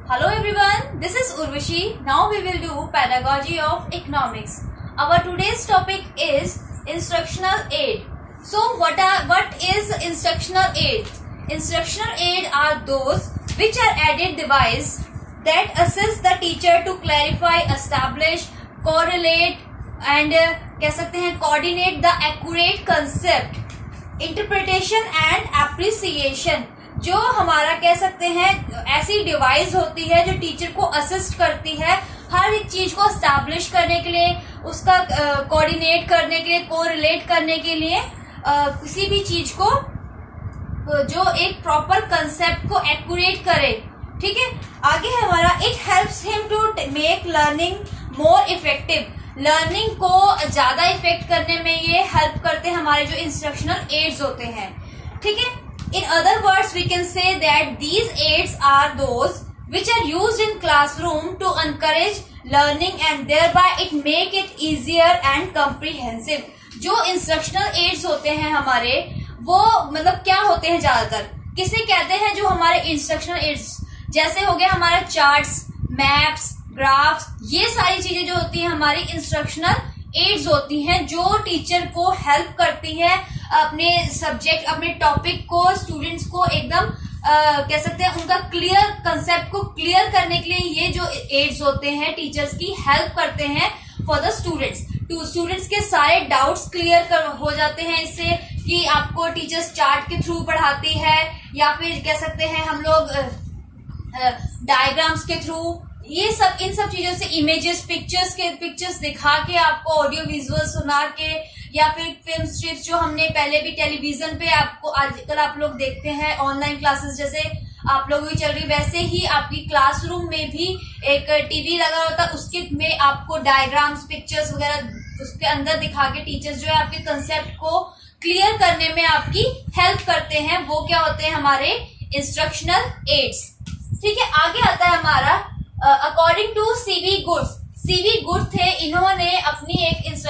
Hello everyone, this is Urvashi. Now we will do pedagogy of economics. Our today's topic is instructional aid. So what is instructional aid? Instructional aid are those which are added device that assist the teacher to clarify, establish, correlate and कह सकते हैं coordinate the accurate concept, interpretation and appreciation. जो हमारा कह सकते हैं ऐसी device होती है जो टीचर को असिस्ट करती है हर एक चीज को एस्टैब्लिश करने के लिए, उसका कोऑर्डिनेट करने के लिए, कोरिलेट करने के लिए, किसी भी चीज को जो एक प्रॉपर कंसेप्ट को एक्यूरेट करे. ठीक है, आगे है हमारा it helps him to make learning more effective. Learning को ज्यादा इफेक्ट करने में ये हेल्प करते हैं हमारे जो इंस्ट्रक्शनल एड्स होते हैं. ठीक है, in other words we can say that these aids are those which are used in classroom to encourage learning and thereby it make it easier and comprehensive. जो इंस्ट्रक्शनल एड्स होते हैं हमारे वो मतलब क्या होते हैं, ज्यादातर किसे कहते हैं, जो हमारे इंस्ट्रक्शनल एड्स जैसे हो गया हमारा चार्ट्स, मैप्स, ग्राफ्स, ये सारी चीजें जो होती हैं हमारी इंस्ट्रक्शनल एड्स होती हैं जो टीचर को हेल्प करती है अपने सब्जेक्ट, अपने टॉपिक को स्टूडेंट्स को एकदम कह सकते हैं उनका क्लियर कंसेप्ट को क्लियर करने के लिए ये जो एड्स होते हैं टीचर्स की हेल्प करते हैं फॉर द स्टूडेंट्स. स्टूडेंट्स के सारे डाउट्स क्लियर हो जाते हैं इससे कि आपको टीचर्स चार्ट के थ्रू पढ़ाती है या फिर कह सकते हैं हम लोग डायग्राम्स के थ्रू, ये सब इन सब चीजों से इमेजेस, पिक्चर्स दिखा के आपको ऑडियो विजुअल सुना के या फिर फिल्म स्ट्रिप्स जो हमने पहले भी टेलीविजन पे आपको आजकल आप लोग देखते हैं, ऑनलाइन क्लासेस जैसे आप लोगों की चल रही वैसे ही आपकी क्लासरूम में भी एक टीवी लगा होता है, उसके में आपको डायग्राम्स, पिक्चर्स वगैरह उसके अंदर दिखा के टीचर्स जो है आपके कंसेप्ट को क्लियर करने में आपकी हेल्प करते हैं. वो क्या होते हैं हमारे इंस्ट्रक्शनल एड्स. ठीक है, आगे आता है हमारा अकॉर्डिंग टू सीवी गुड थे, इन्होंने अपनी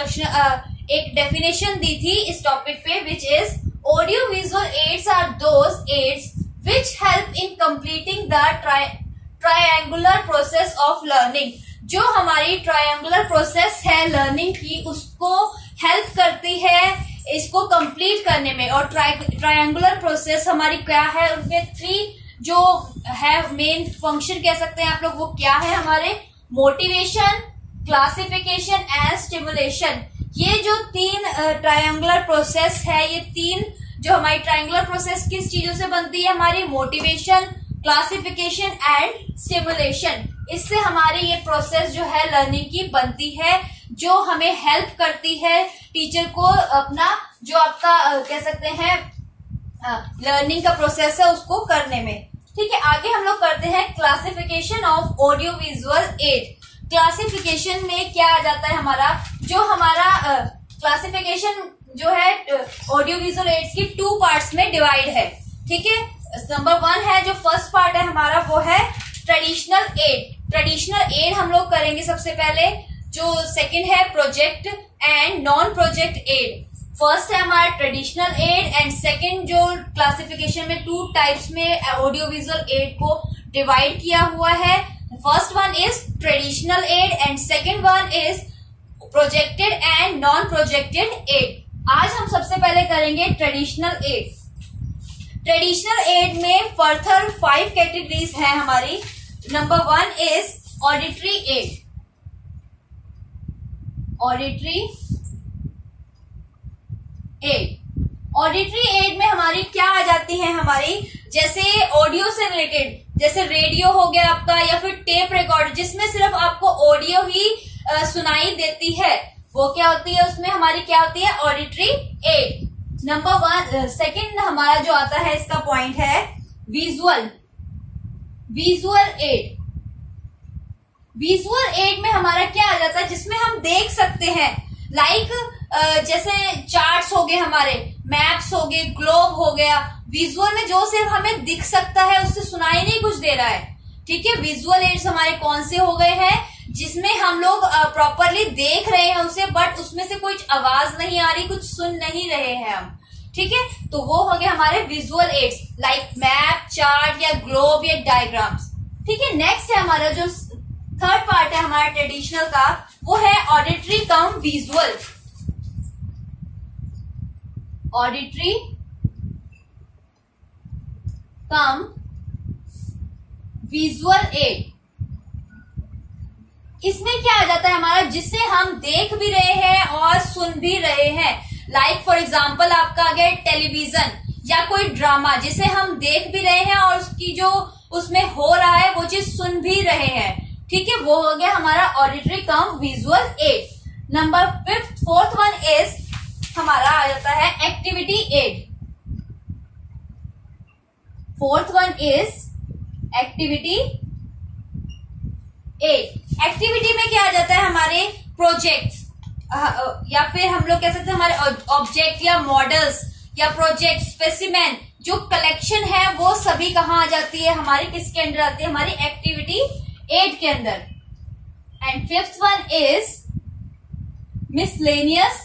एक डेफिनेशन दी थी इस टॉपिक पे, which is audio visual aids are those aids which help in completing the triangular process of learning. जो हमारी ट्रायंगुलर प्रोसेस है लर्निंग की उसको हेल्प करती है इसको कंप्लीट करने में. और ट्रायंगुलर प्रोसेस हमारी क्या है, उनके 3 जो है मेन फंक्शन कह सकते हैं आप लोग, वो क्या है हमारे मोटिवेशन, क्लासिफिकेशन एंड स्टिमुलेशन. ये जो 3 ट्रायंगुलर प्रोसेस है, ये 3 जो हमारी ट्रायंगुलर प्रोसेस किस चीजों से बनती है, हमारी मोटिवेशन, क्लासिफिकेशन एंड स्टिमुलेशन. इससे हमारी ये प्रोसेस जो है लर्निंग की बनती है जो हमें हेल्प करती है टीचर को अपना जो आपका कह सकते हैं लर्निंग का प्रोसेस है उसको करने में. ठीक है, आगे हम लोग करते हैं classification of audio visual aid. Classification में क्या आ जाता है हमारा, जो हमारा क्लासिफिकेशन जो है ऑडियो विजुअल एड्स की 2 पार्ट्स में डिवाइड है. ठीक है, नंबर 1 है जो फर्स्ट पार्ट है हमारा वो है ट्रेडिशनल एड. ट्रेडिशनल एड हम लोग करेंगे सबसे पहले. जो सेकंड है project and non project aid. First है हमारा ट्रेडिशनल एड एंड सेकंड जो क्लासिफिकेशन में 2 टाइप्स में ऑडियो विजुअल एड को डिवाइड किया हुआ है. First one is traditional aid and second one is projected and non projected aid. आज हम सबसे पहले करेंगे ट्रेडिशनल एड. ट्रेडिशनल एड में फर्दर 5 कैटेगरीज हैं हमारी. Number 1 is auditory aid. Auditory aid में हमारी क्या आ जाती है, हमारी जैसे ऑडियो से रिलेटेड, जैसे रेडियो हो गया आपका या फिर टेप रिकॉर्ड जिसमें सिर्फ आपको ऑडियो ही सुनाई देती है, वो क्या होती है, उसमें हमारी क्या होती है ऑडिटरी एड. नंबर 1 सेकंड हमारा जो आता है इसका पॉइंट है विजुअल एड. विजुअल एड में हमारा क्या आ जाता है, जिसमें हम देख सकते हैं लाइक जैसे चार्ट्स हो गए, हमारे मैप्स हो गए, ग्लोब हो गया. विजुअल में जो सिर्फ हमें दिख सकता है उससे सुनाई नहीं कुछ दे रहा है. ठीक है, विजुअल एड्स हमारे कौन से हो गए हैं, जिसमें हम लोग प्रॉपरली देख रहे हैं उसे, बट उसमें से कुछ आवाज नहीं आ रही, कुछ सुन नहीं रहे हैं हम. ठीक है, तो वो हो गए हमारे visual aids like map, chart या ग्लोब या डायग्राम्स. ठीक है, नेक्स्ट है हमारा जो थर्ड पार्ट है हमारा ट्रेडिशनल का, वो है auditory cum visual. Auditory cum visual aid. इसमें क्या आ जाता है हमारा, जिससे हम देख भी रहे हैं और सुन भी रहे हैं। लाइक फॉर एग्जाम्पल आपका आ गया टेलीविजन या कोई ड्रामा, जिसे हम देख भी रहे हैं और उसकी जो उसमें हो रहा है वो चीज सुन भी रहे हैं। ठीक है, वो हो गया हमारा auditory cum visual aid. Number fourth one is हमारा आ जाता है activity aid. Fourth one is activity aid. Activity में क्या आ जाता है, हमारे प्रोजेक्ट्स या फिर हम लोग कह सकते हैं हमारे ऑब्जेक्ट या मॉडल्स या प्रोजेक्ट स्पेसिमेन जो कलेक्शन है वो सभी कहाँ आ जाती है, हमारी किसके अंदर आती है, हमारी एक्टिविटी एड के अंदर। And fifth one is miscellaneous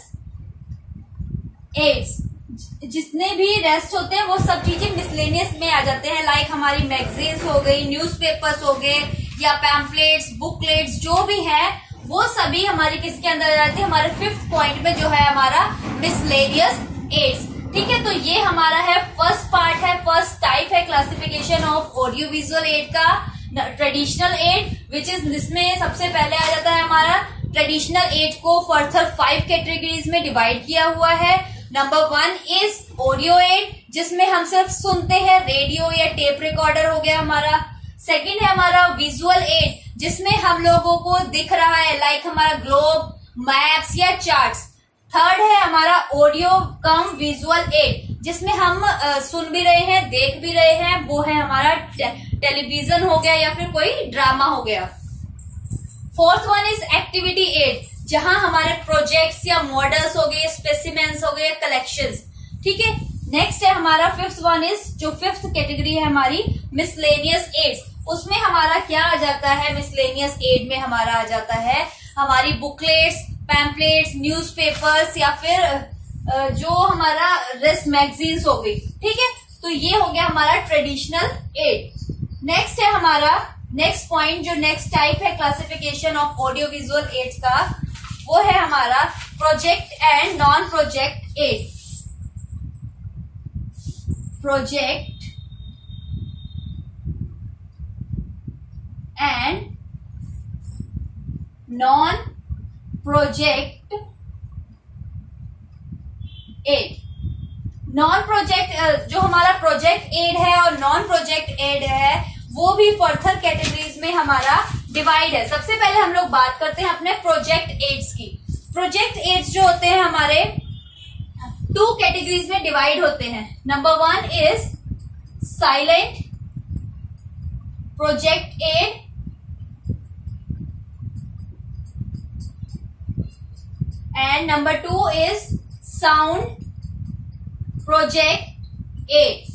aids. जितने भी रेस्ट होते हैं वो सब चीजें मिसलेनियस में आ जाते हैं। लाइक हमारी मैगजीन्स हो गई, न्यूज़पेपर्स हो गए या पैम्पलेट्स, बुकलेट्स जो भी है वो सभी हमारी किसके अंदर आ जाती है, हमारे फिफ्थ पॉइंट में जो है हमारा मिसलेनियस एड्स। ठीक है, तो ये हमारा है फर्स्ट पार्ट है, फर्स्ट टाइप है classification of audio visual aid का ट्रेडिशनल एड, विच इज जिसमें सबसे पहले आ जाता है हमारा ट्रेडिशनल एड को फर्दर 5 कैटेगरीज में डिवाइड किया हुआ है। नंबर 1 इज ऑडियो एड, जिसमें हम सिर्फ सुनते हैं, रेडियो या टेप रिकॉर्डर हो गया हमारा। सेकंड है हमारा विजुअल एड, जिसमें हम लोगों को दिख रहा है, लाइक हमारा ग्लोब, मैप्स या चार्ट्स। थर्ड है हमारा ऑडियो कम विजुअल एड, जिसमें हम सुन भी रहे हैं, देख भी रहे हैं, वो है हमारा टेलीविजन हो गया या फिर कोई ड्रामा हो गया। Fourth one is activity aid, जहां हमारे प्रोजेक्ट्स या मॉडल्स हो गए, स्पेसिमेंस हो गए, कलेक्शंस। ठीक है, नेक्स्ट है हमारा फिफ्थ वन इज जो फिफ्थ कैटेगरी है हमारी मिसलेनियस एड्स। उसमें हमारा क्या आ जाता है, मिसलेनियस एड में हमारा आ जाता है हमारी बुकलेट्स, पैम्पलेट्स, न्यूज़पेपर्स या फिर जो हमारा रेस्ट मैगजीन्स हो गई। ठीक है, तो ये हो गया हमारा ट्रेडिशनल एड। नेक्स्ट है हमारा नेक्स्ट पॉइंट, जो नेक्स्ट टाइप है classification of audio visual aids का, वो है हमारा project and non project aid. Project and non project aid. Non project जो हमारा प्रोजेक्ट एड है और नॉन प्रोजेक्ट एड है वो भी फर्दर कैटेगरीज में हमारा डिवाइड है। सबसे पहले हम लोग बात करते हैं अपने प्रोजेक्ट एड्स की। प्रोजेक्ट एड्स जो होते हैं हमारे 2 कैटेगरीज में डिवाइड होते हैं। Number 1 is silent project aid and number 2 is sound project aid.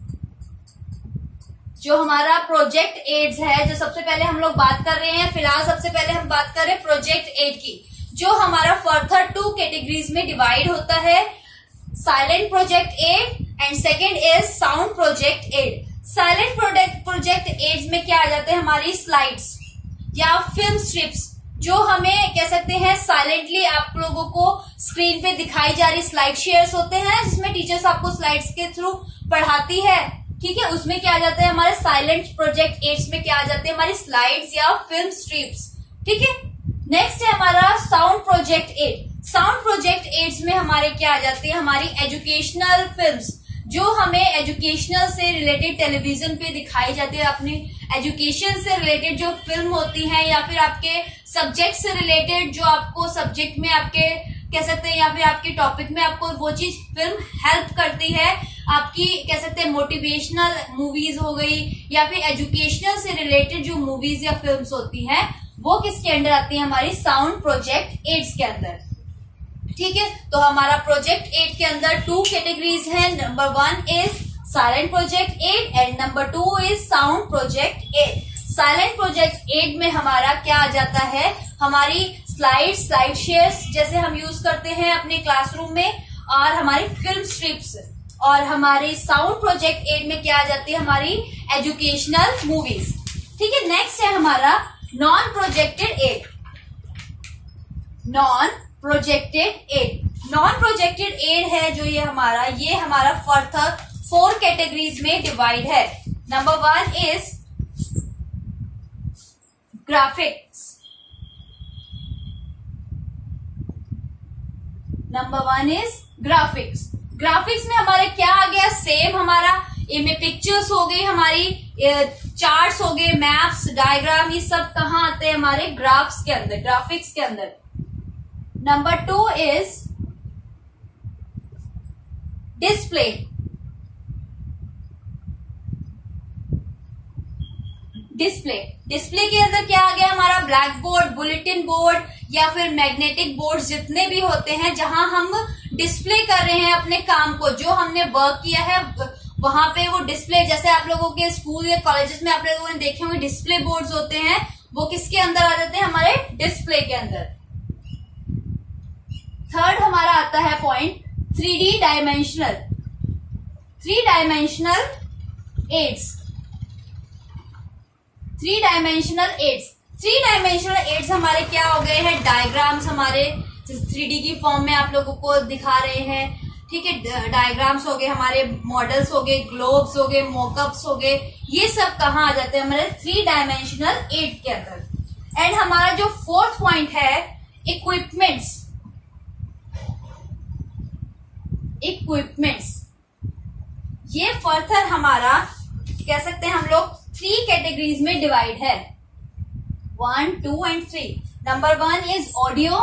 जो हमारा प्रोजेक्ट एड्स है, जो सबसे पहले हम लोग बात कर रहे हैं, फिलहाल सबसे पहले हम बात कर रहे हैं प्रोजेक्ट एड की, जो हमारा फर्दर 2 कैटेगरीज में डिवाइड होता है, silent project aid and second is sound project aid. Silent project aids में क्या आ जाते हैं, हमारी स्लाइड्स या फिल्म स्ट्रिप्स, जो हमें कह सकते हैं साइलेंटली आप लोगों को स्क्रीन पे दिखाई जा रही स्लाइड शेयर्स होते हैं, जिसमें टीचर्स आपको स्लाइड्स के थ्रू पढ़ाती है। ठीक है, उसमें क्या आ जाता है हमारे साइलेंट प्रोजेक्ट एड्स में क्या आ जाते हैं, हमारी स्लाइड्स या फिल्म स्ट्रिप्स। ठीक है, नेक्स्ट है हमारा sound project aid. Sound project aids में हमारे क्या आ जाती है, हमारी एजुकेशनल फिल्म्स, जो हमें एजुकेशनल से रिलेटेड टेलीविजन पे दिखाई जाती है, अपनी एजुकेशन से रिलेटेड जो फिल्म होती है या फिर आपके सब्जेक्ट से रिलेटेड, जो आपको सब्जेक्ट में आपके कह सकते हैं या फिर आपके टॉपिक में आपको वो चीज फिल्म हेल्प करती है। आपकी कह सकते हैं मोटिवेशनल मूवीज हो गई या फिर एजुकेशनल से रिलेटेड जो मूवीज या फिल्म्स होती हैं, वो किसके अंदर आती है, हमारी साउंड प्रोजेक्ट एड्स के अंदर। ठीक है, तो हमारा प्रोजेक्ट एड के अंदर 2 कैटेगरीज हैं। Number 1 is silent project aid and number 2 is sound project aid. Silent project aid में हमारा क्या आ जाता है, हमारी स्लाइड शेयर्स जैसे हम यूज करते हैं अपने क्लासरूम में, और हमारी फिल्म स्ट्रिप्स, और हमारी साउंड प्रोजेक्ट एड में क्या आ जाती है, हमारी एजुकेशनल मूवीज। ठीक है, नेक्स्ट है हमारा non projected aid. Non projected aid, non projected aid है जो ये हमारा फर्दर 4 कैटेगरीज में डिवाइड है। Number 1 is graphics. Number 1 is graphics. Graphics में हमारे क्या आ गया, सेम हमारा इनमें पिक्चर्स हो गई, हमारी चार्ट्स हो गए, मैप्स, डायग्राम, ये सब कहाँ आते हैं, हमारे ग्राफ्स के अंदर, ग्राफिक्स के अंदर। Number 2 is display. डिस्प्ले के अंदर क्या आ गया हमारा, ब्लैक बोर्ड, बुलेटिन बोर्ड या फिर मैग्नेटिक बोर्ड, जितने भी होते हैं जहां हम डिस्प्ले कर रहे हैं अपने काम को, जो हमने वर्क किया है वहां पे वो डिस्प्ले, जैसे आप लोगों के स्कूल या कॉलेजेस में आप लोगों ने देखे होंगे डिस्प्ले बोर्ड्स होते हैं, वो किसके अंदर आ जाते हैं, हमारे डिस्प्ले के अंदर। थर्ड हमारा आता है point 3D dimensional. 3 dimensional aids. 3 dimensional aids. 3 dimensional aids हमारे क्या हो गए हैं, डायग्राम्स, हमारे 3D की फॉर्म में आप लोगों को दिखा रहे हैं, ठीक है। डायग्राम्स हो गए, हमारे मॉडल्स हो गए, ग्लोब्स हो गए, मॉकअप्स हो गए, ये सब कहाँ आ जाते हैं, हमारे 3 डायमेंशनल एड के अंदर। एंड हमारा जो 4th पॉइंट है, इक्विपमेंट्स। इक्विपमेंट्स ये फर्दर हमारा कह सकते हैं हम लोग 3 कैटेगरीज में डिवाइड है, 1, 2 and 3। Number 1 is audio,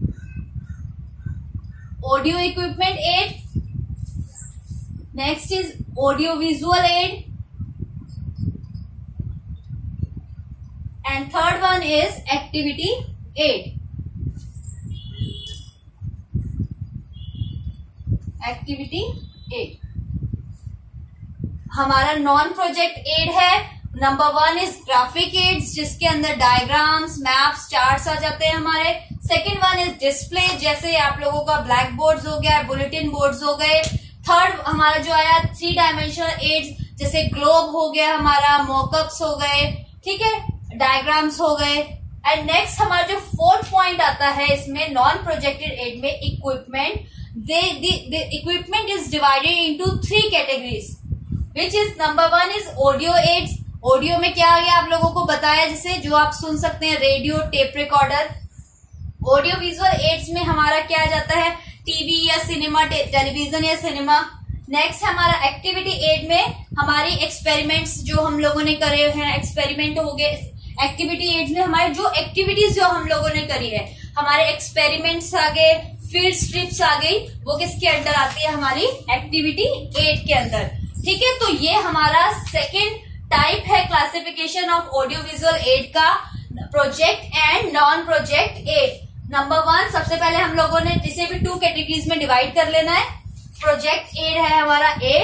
audio equipment aid. Next is audio visual aid, and third one is activity aid. Activity aid हमारा नॉन प्रोजेक्ट एड है। नंबर 1 इज ग्राफिक एड्स, जिसके अंदर डायग्राम्स, मैप्स, चार्ट्स आ जाते हैं हमारे। Second one is display, जैसे आप लोगों का ब्लैक बोर्ड्स हो गया, बुलेटिन बोर्ड्स हो गए। थर्ड हमारा जो आया 3 डायमेंशनल एड्स, जैसे ग्लोब हो गया हमारा, मॉकअप्स हो गए, ठीक है, डायग्राम्स हो गए। एंड नेक्स्ट हमारा जो 4th पॉइंट आता है इसमें नॉन प्रोजेक्टेड एड में, equipment. the equipment is divided into 3 categories, which is number 1 is audio aids। Audio में क्या आ गया आप लोगों को बताया, जैसे जो आप सुन सकते हैं, radio, tape recorder. Audio visual aids में हमारा क्या आ जाता है, टीवी या सिनेमा, टेलीविजन या सिनेमा। नेक्स्ट हमारा एक्टिविटी एड में हमारी एक्सपेरिमेंट्स जो हम लोगों ने करे हैं, एक्सपेरिमेंट हो गए। एक्टिविटी एड्स में हमारी जो एक्टिविटीज जो हम लोगों ने करी है, हमारे एक्सपेरिमेंट्स आ गए, फील्ड ट्रिप्स आ गई, वो किसके अंदर आती है, हमारी एक्टिविटी एड के अंदर, ठीक है। तो ये हमारा सेकेंड टाइप है classification of audio visual aid का, project and non project aid. Number 1 सबसे पहले हम लोगों ने इसे भी 2 कैटेगरीज में डिवाइड कर लेना है। प्रोजेक्ट एड है हमारा ए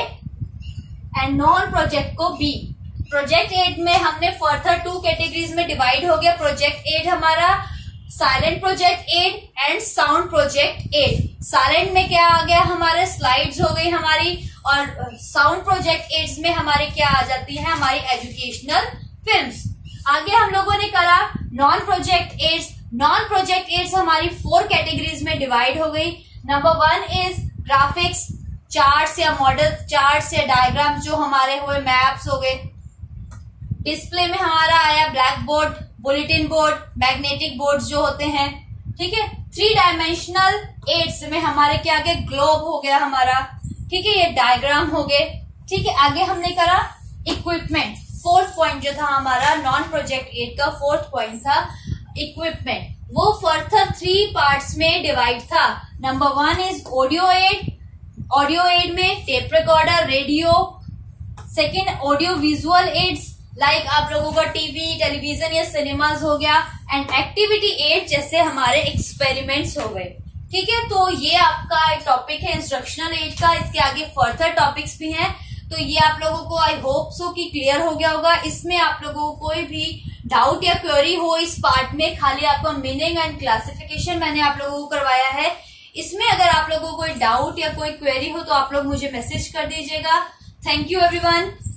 एंड नॉन प्रोजेक्ट को बी। प्रोजेक्ट एड में हमने फर्दर 2 कैटेगरीज में डिवाइड हो गया। प्रोजेक्ट एड हमारा silent project aid and sound project aid. Silent में क्या आ गया, हमारे स्लाइड्स हो गई हमारी, और साउंड प्रोजेक्ट एड्स में हमारे क्या आ जाती है, हमारी एजुकेशनल फिल्म्स। आगे हम लोगों ने करा non project aids. Non project aids हमारी 4 कैटेगरीज में डिवाइड हो गई। नंबर 1 इज ग्राफिक्स, चार्ट्स या मॉडल चार्ट्स या डायग्राम्स जो हमारे हुए, मैप्स हो गए। डिस्प्ले में हमारा आया black board, bulletin board, magnetic board जो होते हैं, ठीक है। 3 डायमेंशनल एड्स में हमारे क्या आ गए, ग्लोब हो गया हमारा, ठीक है, ये डायग्राम हो गए, ठीक है। आगे हमने करा इक्विपमेंट। 4th पॉइंट जो था हमारा नॉन प्रोजेक्ट एड का 4th पॉइंट था इक्विपमेंट। वो फर्दर 3 पार्ट्स में डिवाइड था। Number 1 is audio aid. Audio aid में tape recorder, radio. Second audio visual aids, like आप लोगों का टीवी, टेलीविजन या सिनेमाज हो गया। एंड एक्टिविटी एड जैसे हमारे एक्सपेरिमेंट्स हो गए, ठीक है। तो ये आपका एक टॉपिक है इंस्ट्रक्शनल एड का। इसके आगे फर्दर टॉपिक्स भी हैं, तो ये आप लोगों को आई होप सो कि क्लियर हो गया होगा। इसमें आप लोगों को कोई भी डाउट या क्वेरी हो इस पार्ट में, खाली आपका मीनिंग एंड क्लासिफिकेशन मैंने आप लोगों को करवाया है। इसमें अगर आप लोगों को कोई डाउट या कोई क्वेरी हो तो आप लोग मुझे मैसेज कर दीजिएगा। Thank you everyone.